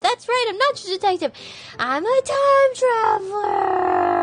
That's right, I'm not just a detective. I'm a time traveler.